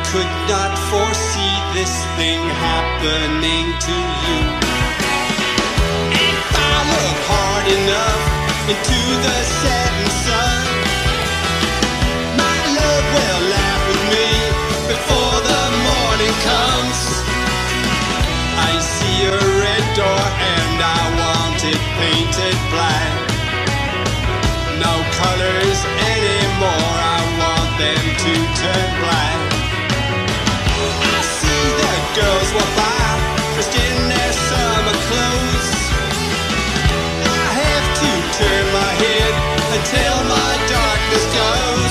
could not foresee this thing happening to you. If I look hard enough into the setting sun, my love will laugh with me before the morning comes. I see a red door and I want it painted black. No colors anymore, I want them to turn black. I see the girls walk by, dressed in their summer clothes. I have to turn my head until my darkness goes.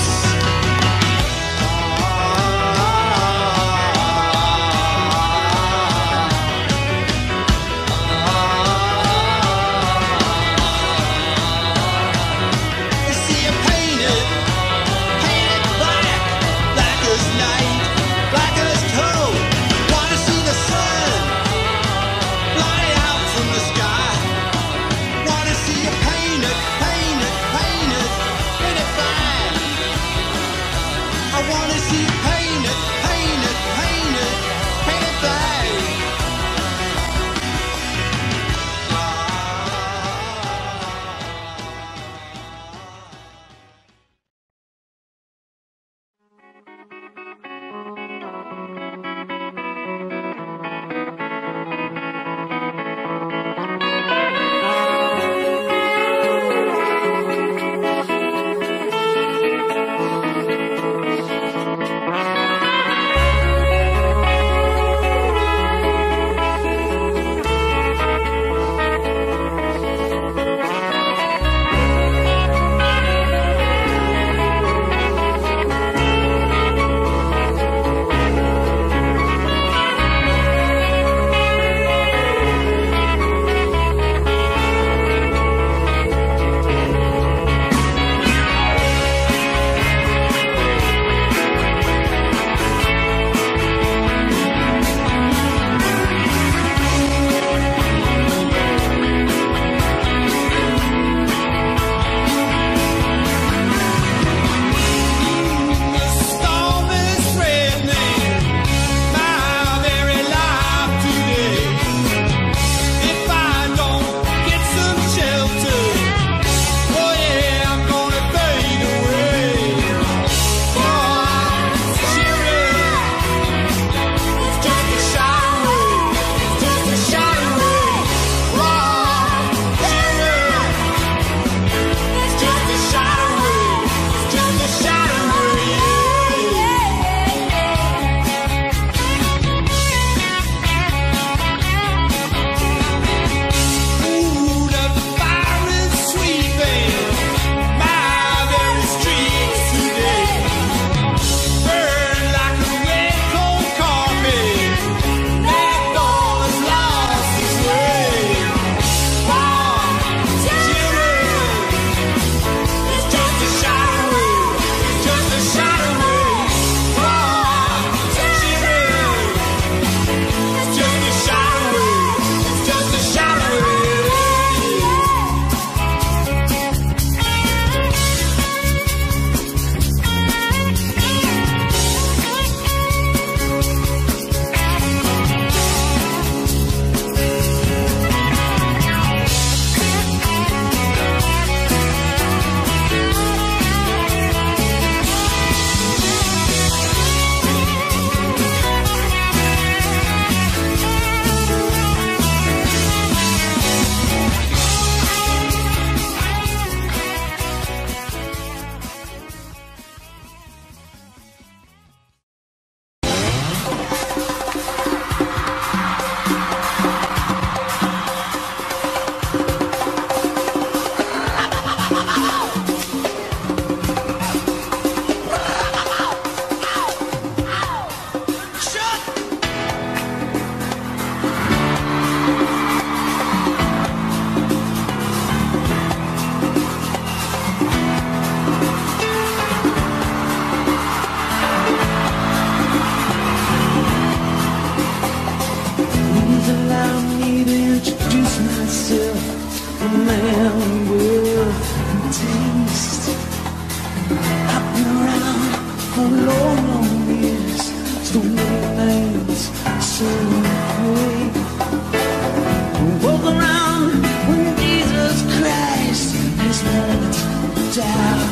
so many nights, so great. Walk around when Jesus Christ has not died.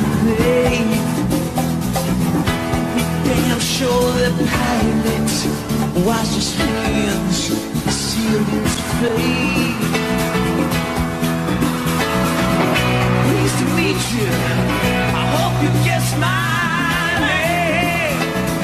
Damn sure the pilot washed his hands, sealed his fate. Pleased to meet you. I hope you guess my name.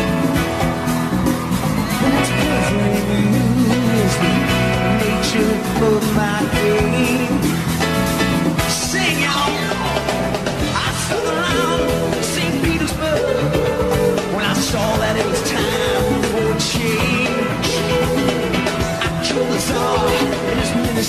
What's perfect is the nature of my game. Sing y'all. I stuck around St. Petersburg when I saw that it was time for a change. I killed the Tsar and his minister.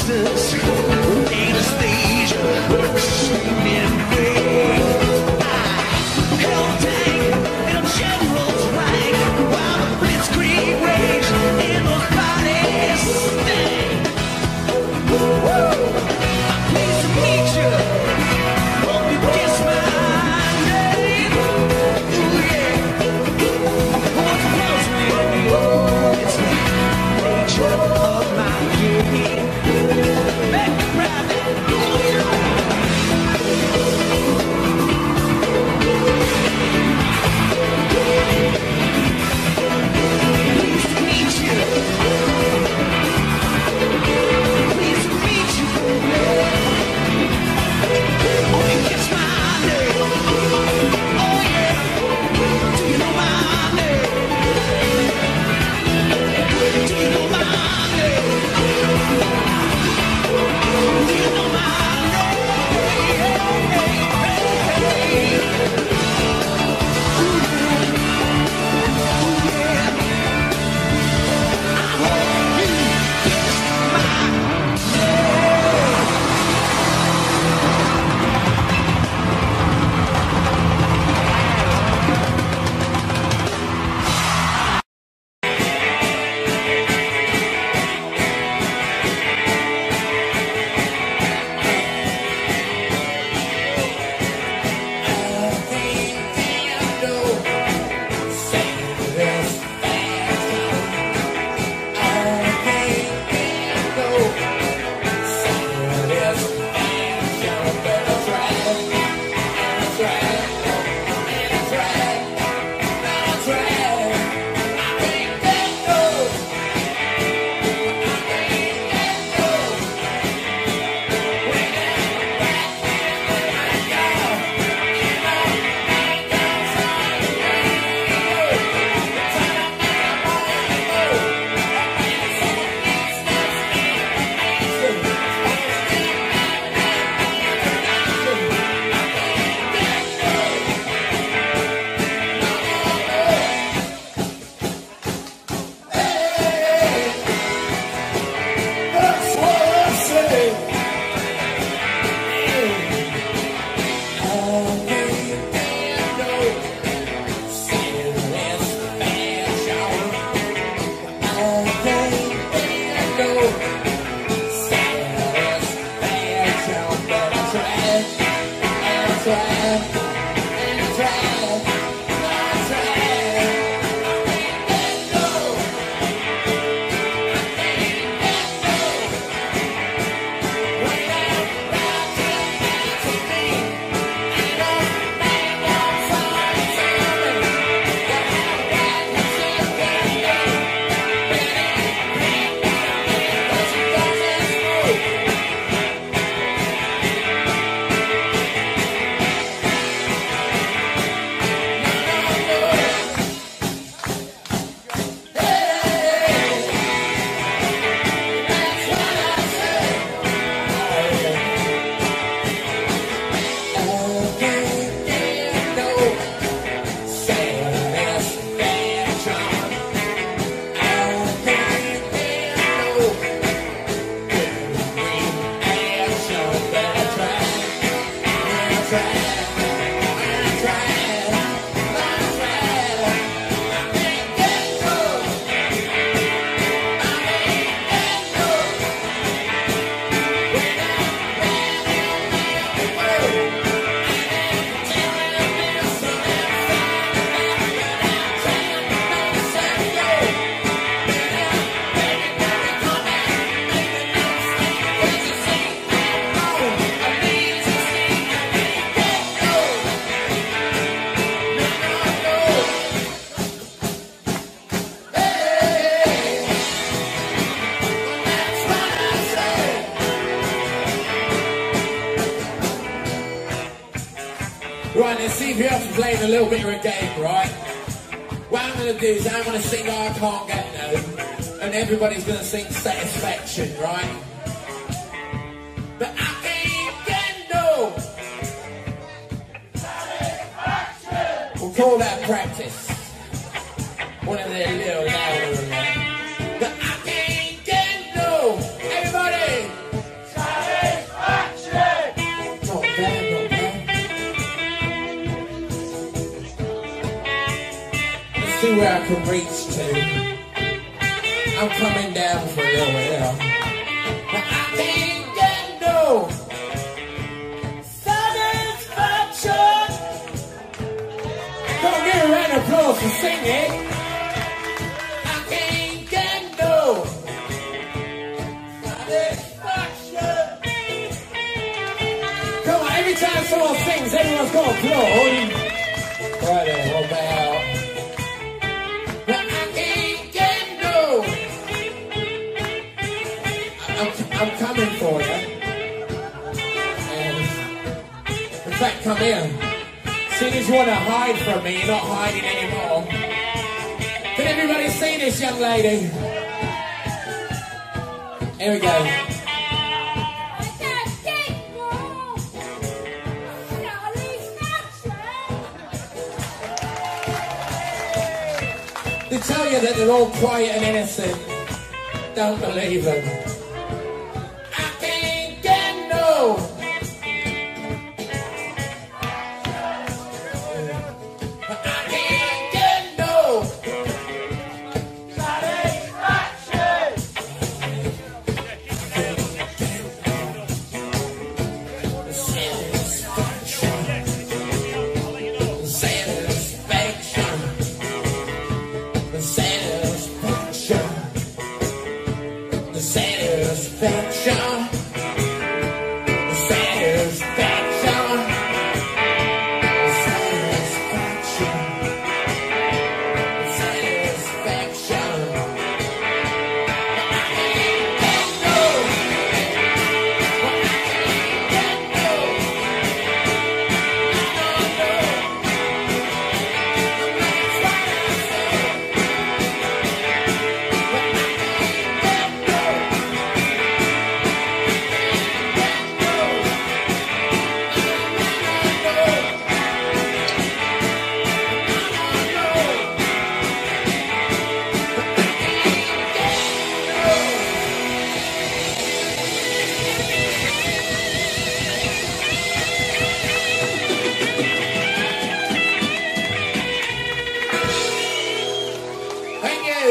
see if you're up to playing a little bit of a game, right? What I'm going to do is I'm going to sing I Can't Get No, and everybody's going to sing Satisfaction, right? But I can't get no satisfaction. We'll call that practice. One of their little louder than that. But I can't get no, everybody, satisfaction. Not bad, not bad. Let's see where I can reach to. I'm coming down for a little bit now. But I can't get no satisfaction. Come on, give a round of applause for singing. I can't get no satisfaction. Come on, every time someone sings, everyone's got to applaud. Right there, what about? But I can't get no. I'm coming for you. And in fact, come in. Seeing as you want to hide from me, you're not hiding anymore. Can everybody see this young lady? Here we go. They tell you that they're all quiet and innocent. Don't believe them. I can't get no. I can't get no satisfaction. Satisfaction. The satisfaction. The satisfaction. The satisfaction. The satisfaction. The satisfaction. Thank you.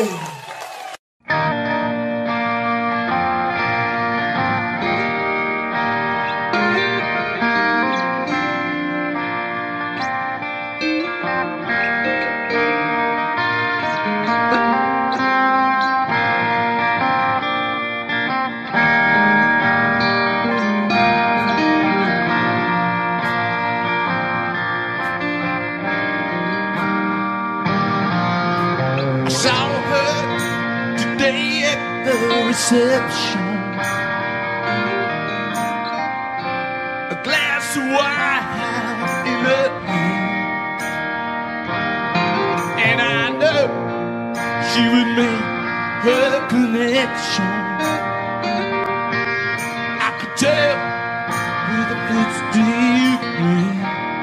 I saw her today at the reception. A glass of wine in her hand, and I know she would make her connection. I could tell with a good degree.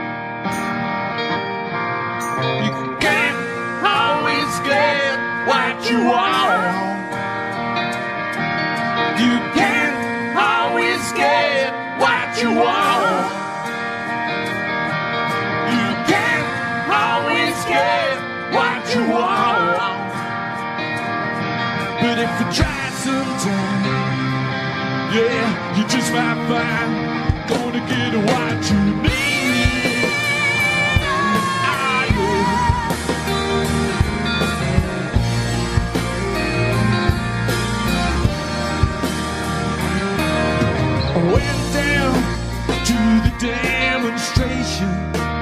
You can't always get what you want. You can't always get what you want. You can't always get what you want. But if you try sometime, yeah, you just might find gonna get what you need. I went down to the demonstration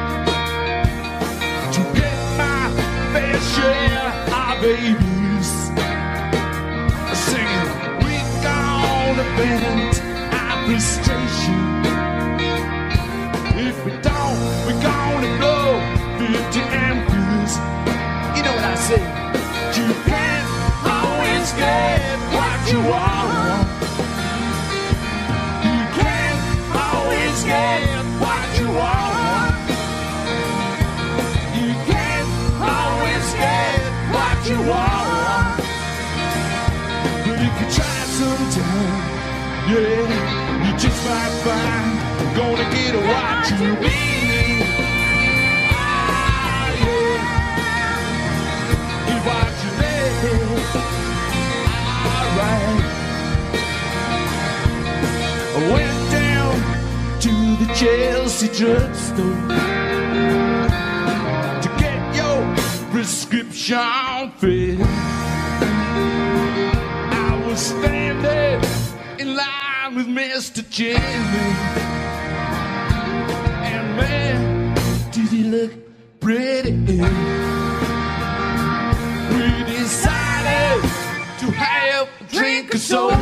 to get my fair share of babies singing, we're gonna vent our frustration. If we don't, we're gonna blow what you want. You can't always get what you want. You can't always get what you want. But if you try sometime, yeah, you just might find you're gonna get what you need. Ah, yeah. Get what you need. Alright. I went down to the Chelsea drugstore to get your prescription filled. I was standing in line with Mr. Jimmy, and man, did he look pretty. We decided to have a drink of soda,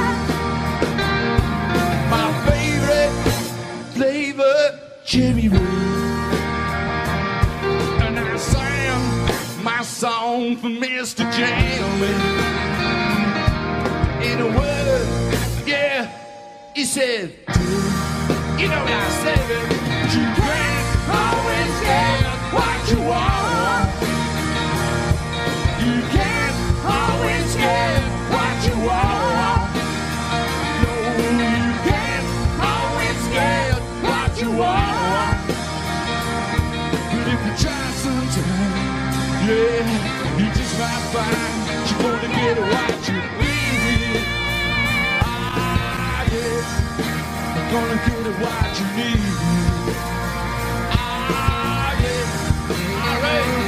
my favorite flavor, cherry red. And I sang my song for Mr. Jimmy. In a word, yeah, he said, you know what I said, you can't always get what you want. You can't always get what you want. No, you can't always get what you want. But if you try sometime, yeah, you just might find you're gonna get what you need. Ah, yeah, you're gonna get what you need. Ah, yeah, all right.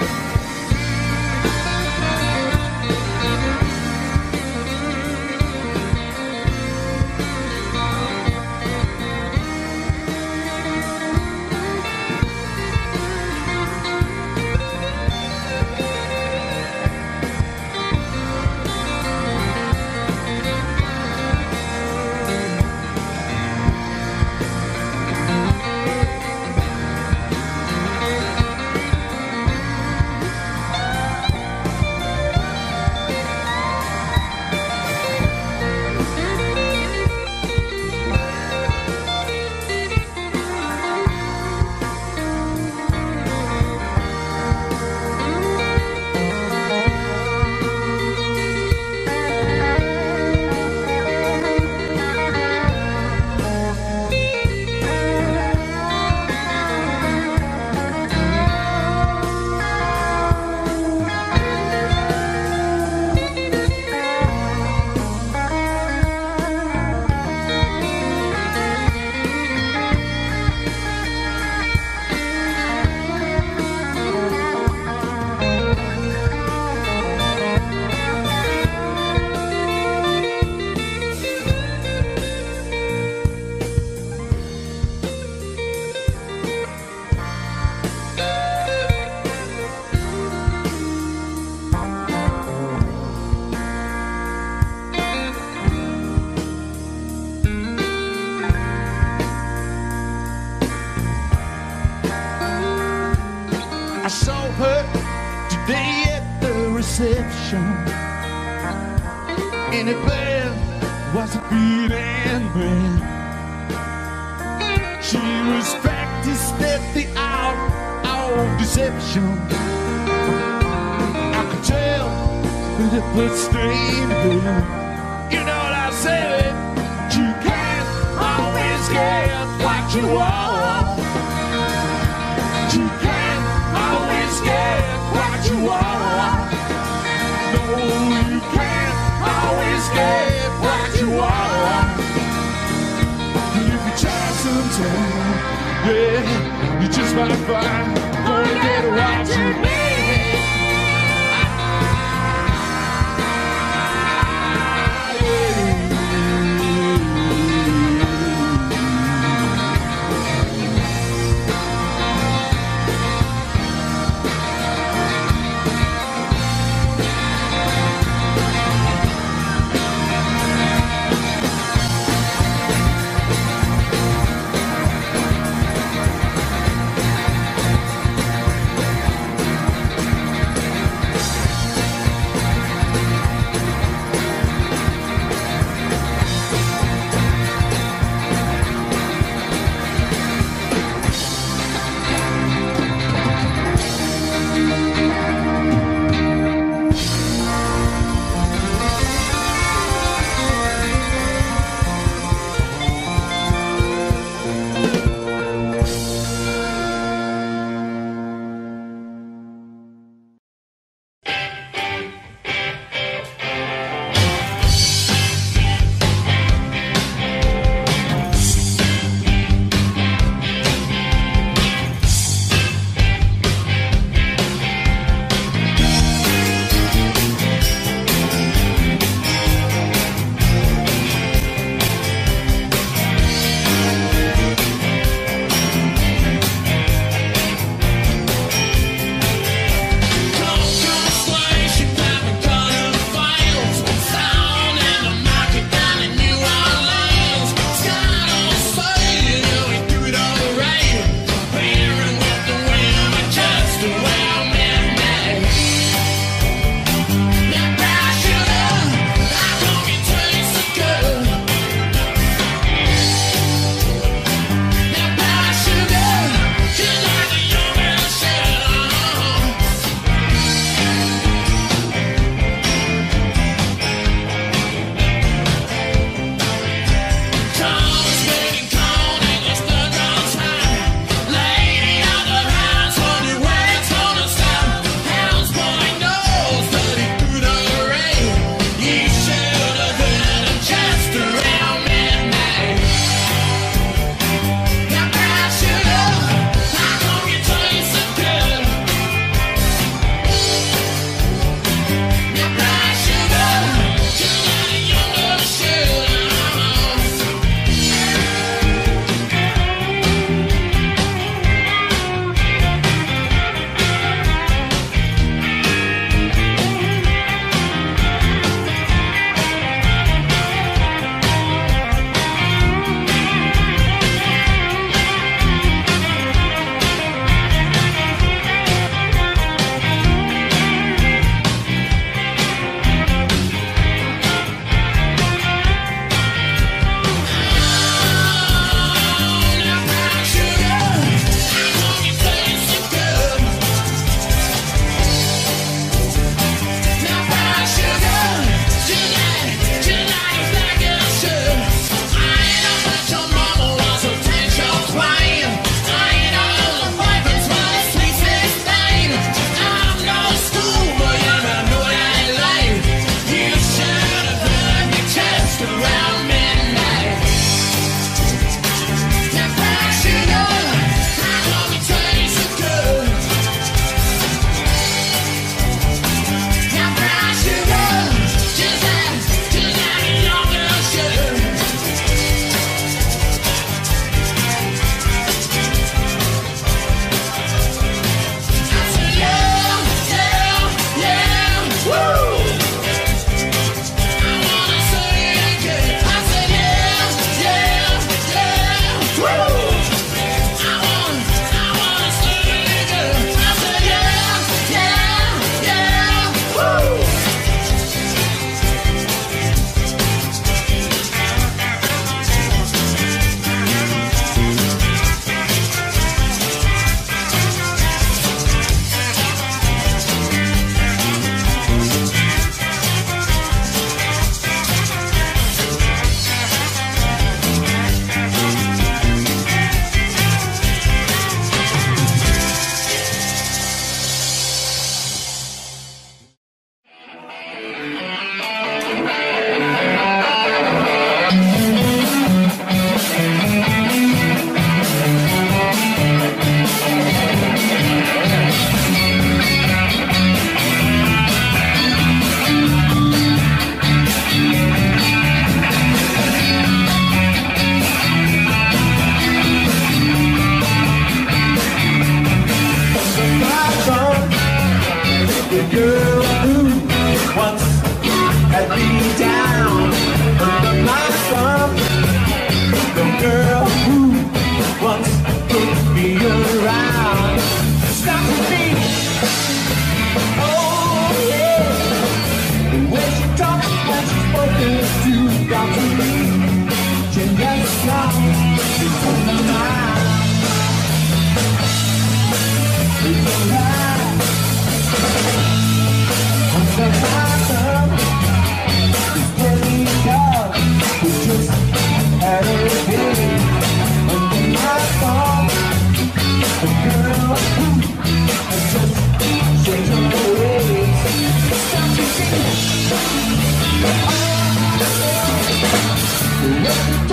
I saw her today at the reception, and it bed was a beating man. She was practiced at the art of deception. I could tell with the bloodstained hair. You know what I said? You can't always get what you want. You can't always get what you want. No, you can't always get what you want. And if you try sometime, yeah, you just might find gonna get what you need.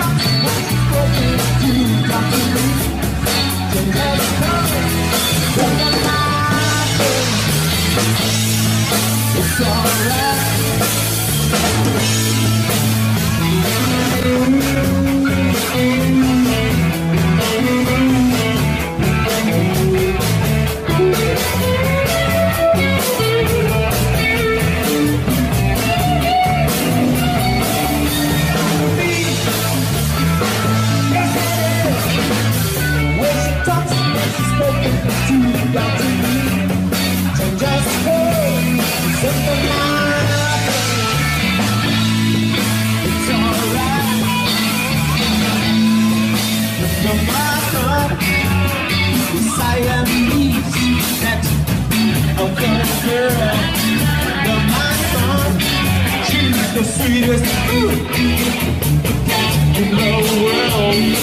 The sweetest food in the world.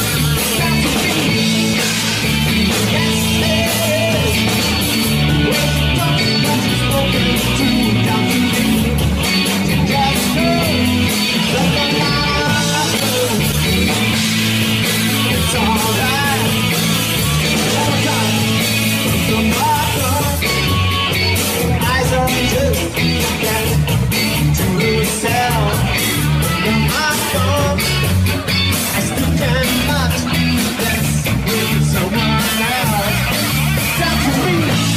It's alright. Eyes on just to yourself. I still cannot dance with someone else. Down to me.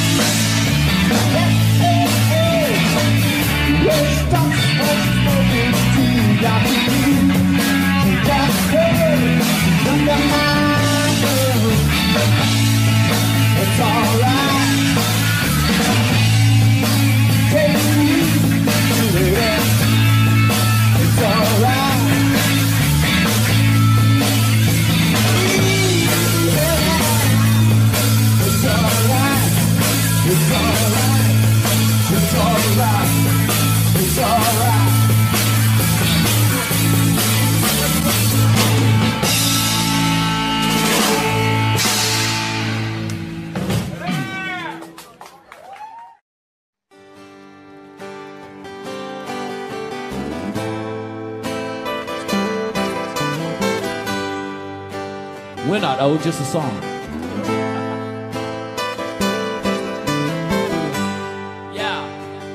Hey, hey, hey. Stop smoking to down to me. Just hey, under my world. It's alright. Take me to the end. It's alright. It's alright. It's alright. It's alright. It's alright. We're not old, just a song. Yeah.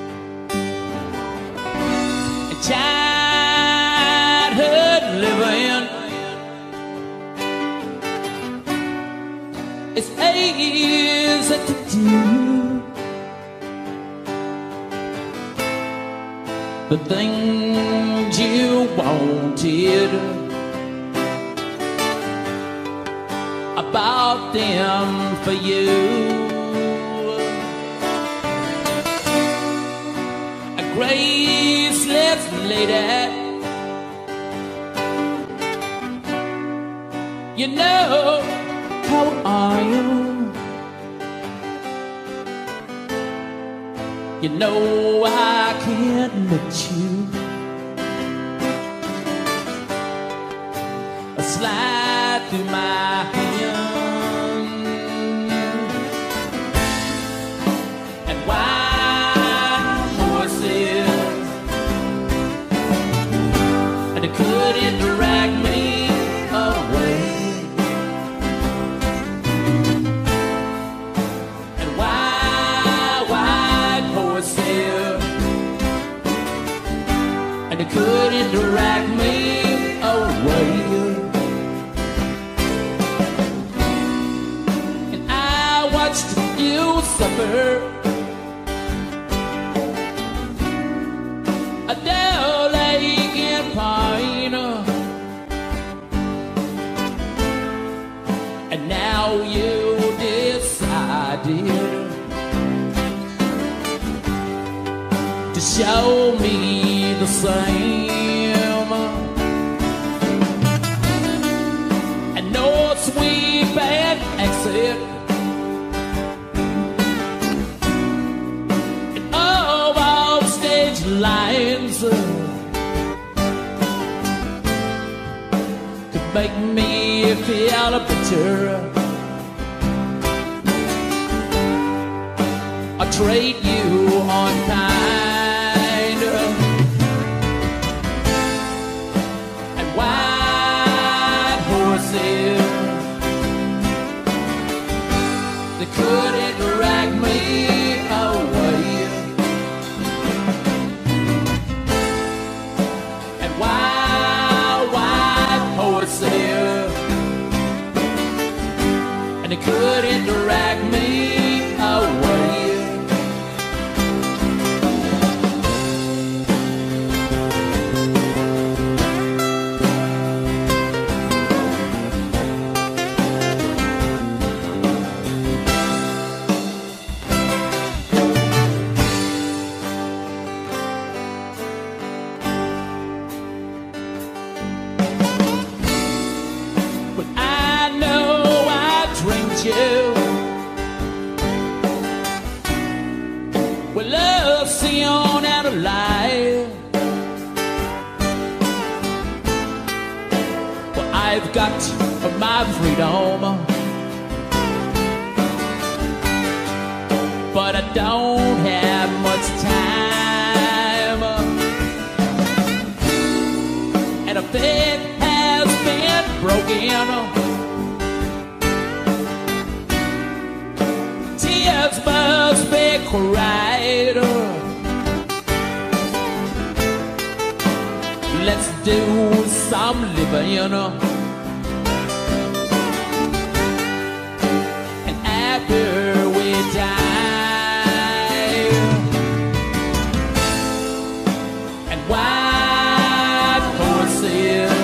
A childhood living is easy to do. The things you wanted about them for you. A graceless lady, you know, how are you? You know I can't let you slide through my hand. And wild horses, and it couldn't drag me away. And wild horses, and it couldn't drag me away. You suffer a dull ache and pain, and now you decided to show me the same. And no sweet bad exit lines could make me feel a picture. I'll trade you on kind. And why horses. They couldn't drag me away. And wild, white horses, and they couldn't drag me away. With love, sin, and a lie. Well, I've got my freedom, but I don't have much time. And a bed has been broken. Tears must be cried. Let's do some living, and after we die, and white horses,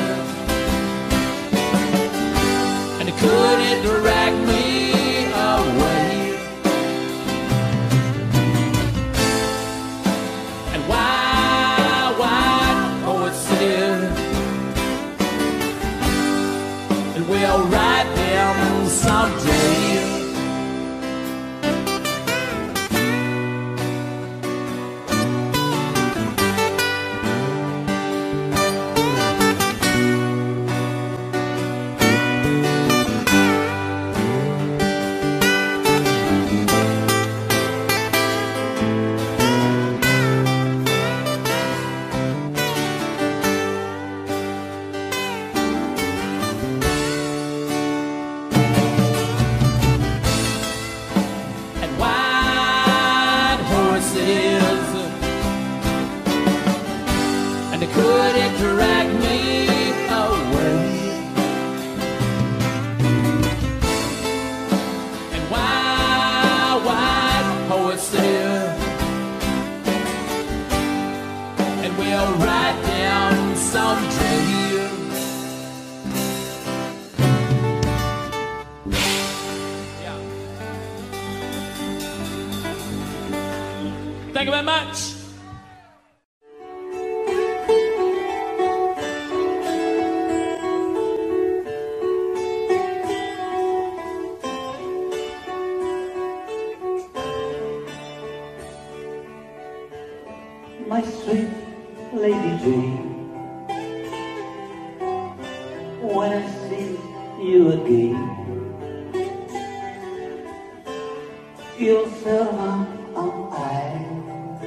and they couldn't drag me away. And we'll ride them someday. And they couldn't drag me away. And white horses, and we'll ride down someday. Yeah. Thank you very much. My sweet Lady Jane, when I see you again, you'll fill my eyes,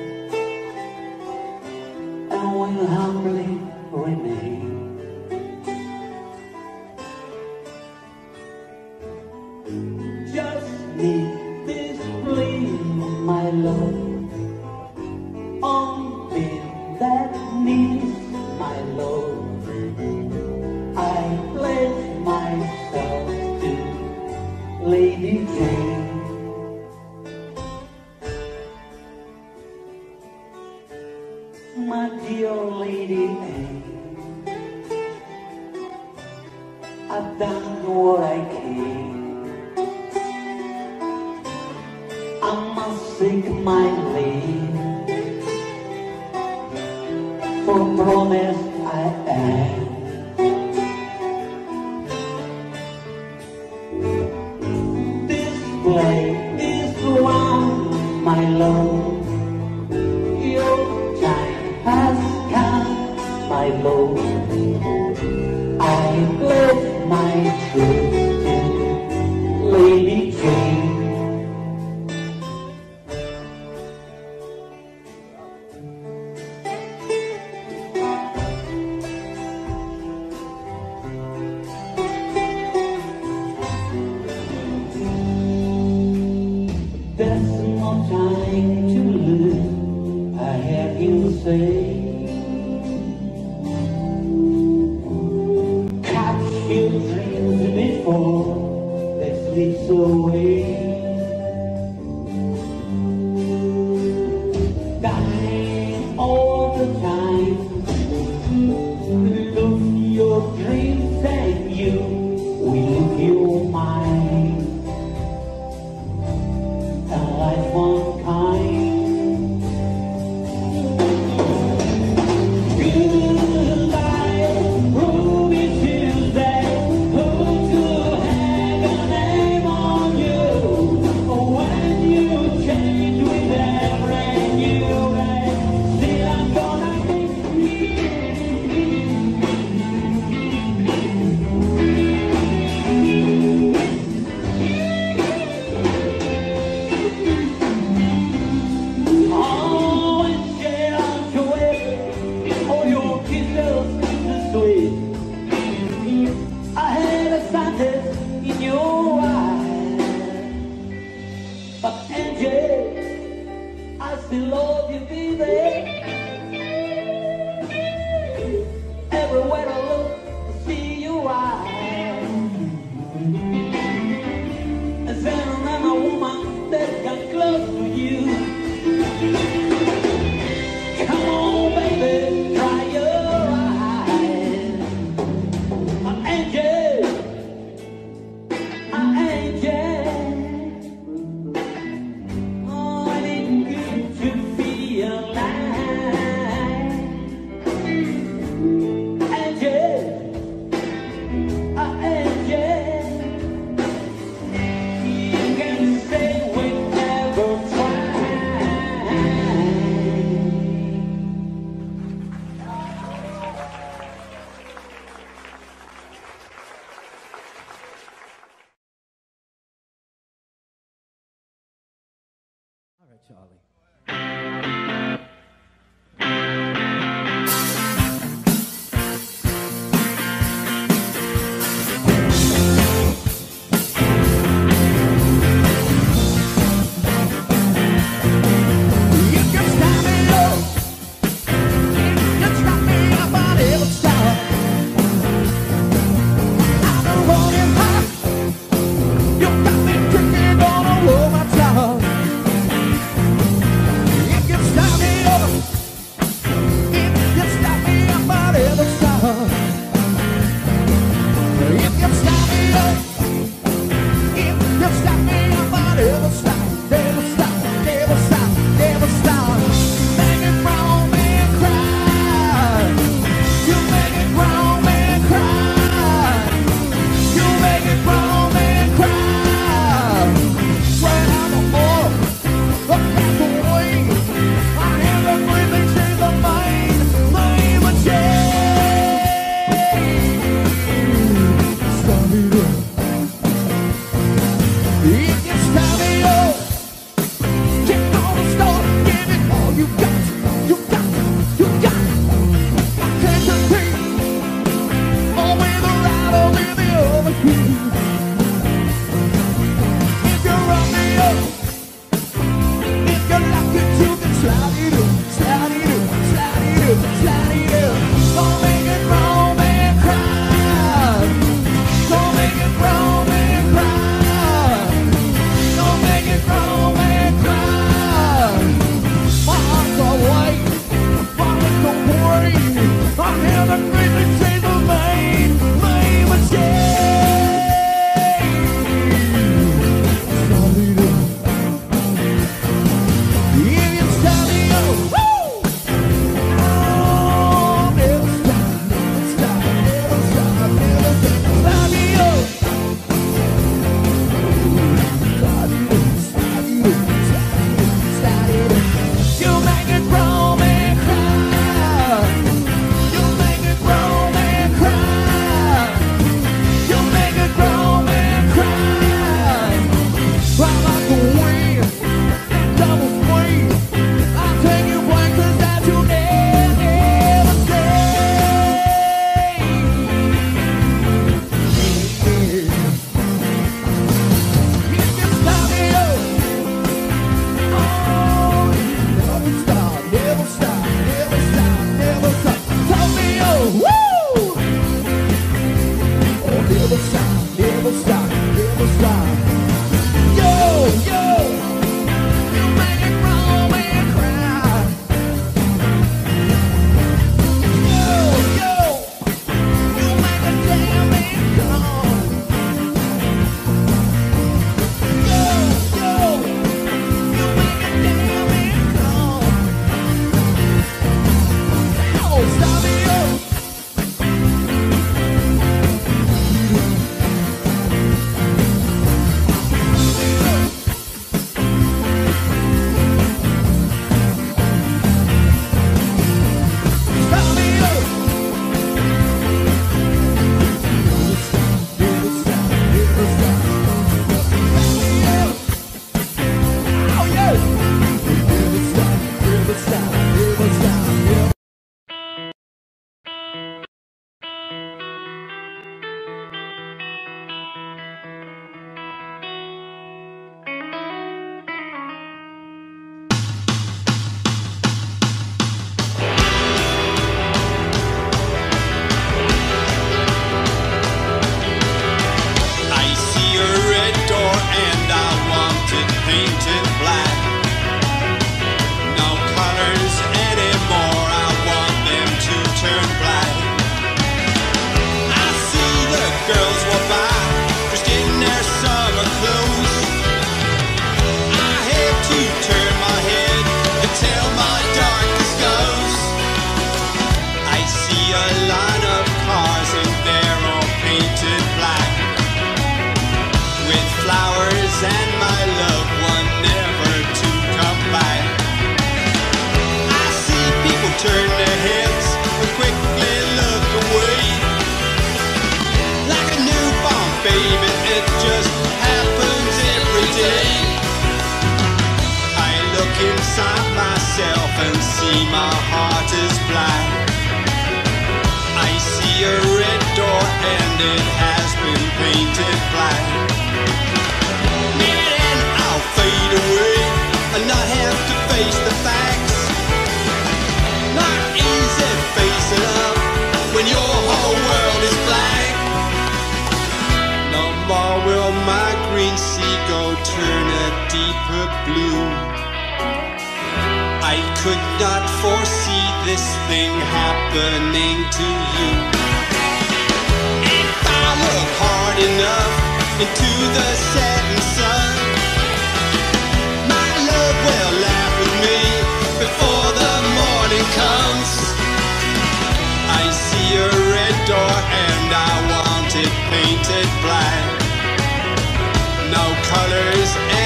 and will humbly remain. Just need this plea, my love. That needs my love. I pledge myself to Lady Jane. My dear Lady Anne, I've done what I can. I must seek my leave. For promise I am. This play is round, my love. Your time has come, my love. I pledge my truth to Lady Jane. say. Catch your dreams before they slip away. Dying all the time. Lose your dreams and you will lose your mind. And life one kind. I had a sadness in your eyes, but Angie, I still love you, baby. Everywhere I look, I see your eyes. Is there another woman that got close to you? Come on, baby, dry your eyes. Angel, oh, ain't good to be alive. Angel, you can say we never tried. All right, Charlie. You can stop me up. You stop me up on every side. I'm the running hot. You got me drinking on a roll my tongue. my heart is black. I see a red door and it has been painted black. Maybe then I'll fade away and not have to face the facts. Not easy facing up when your whole world is black. No more will my green seagull turn a deeper blue. I could not foresee this thing happening to you. If I look hard enough into the setting sun, my love will laugh with me before the morning comes. I see a red door and I want it painted black. No colors